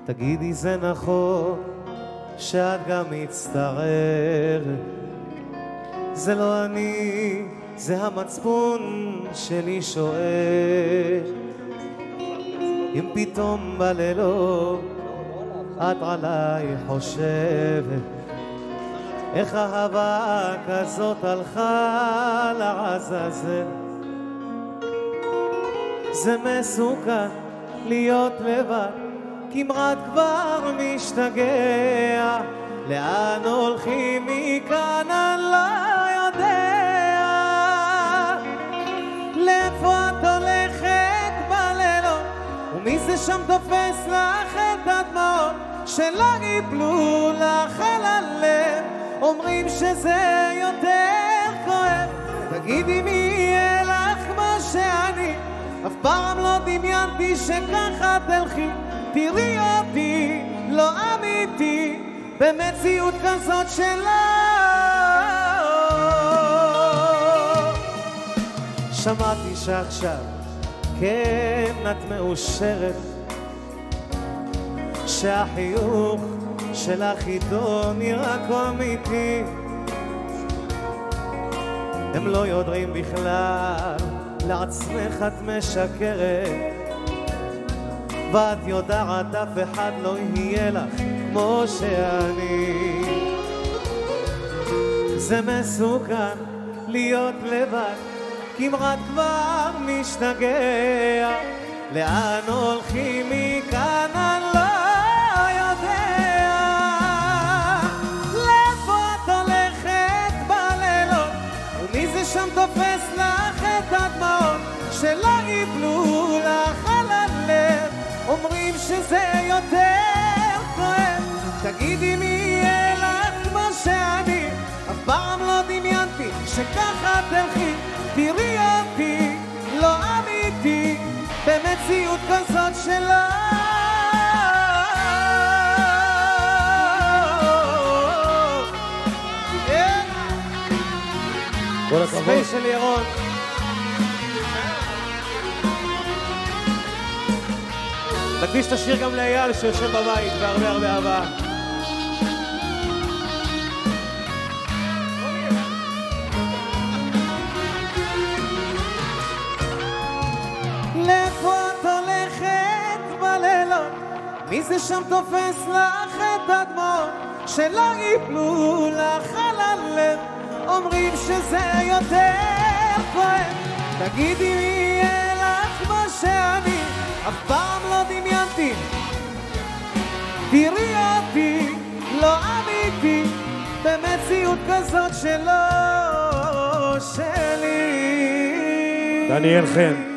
תגידי זה נכון שאת גם מצטערת, זה לא אני, זה המצפון שלי שואל. אם פתאום בלילות את עליי חושבת, איך אהבה כזאת הלכה לעזאזל. זה מסוכן להיות לבד, כמעט כבר משתגע, לאן הולכים מכאן אני לא יודע. לאיפה את הולכת בלילות, ומי זה שם תופס לך את הדמעות שלא ייפלו לך על הלב, אומרים שזה יותר כואב. תגידי מי יהיה לך מה שאני, אף פעם לא דמיינתי שככה תלכי, תראי אותי לא אמיתי במציאות כזאת שלא. שמעתי שעכשיו כן את מאושרת, שהחיוך שלך איתו נראה קומיתי. הם לא יודעים בכלל, לעצמך את משקרת, ואת יודעת אף אחד לא יהיה לך כמו שאני. זה מסוכן להיות לבד, כמעט כבר משתגע, לאן הולכים מכאן אני לא יודע. לאיפה את הולכת בלילות, ומי זה שם תופס לך את הדמעות שלא ייפלו לך על הלב, אומרים שזה יותר כואב. תגידי מי יהיה לך מה שאני, אף פעם לא דמיינתי שככה תלכי, תראי אותי לא אמיתי במציאות כזאת שלא. כל הכבוד. ספיישל ירון. נקדיש את השיר גם לאייל שיושב בבית, והרבה הרבה אהבה. לאיפה את הולכת בלילות, מי זה שם תופס לך את הדמעות שלא ייפלו לך על הלב, אומרים שזה יותר כואב. תגידי מי יהיה לך מה שאני, אף פעם לא דמיינתי, תראי אותי לא אמיתי במציאות כזאת שלא שלי. דניאל חן.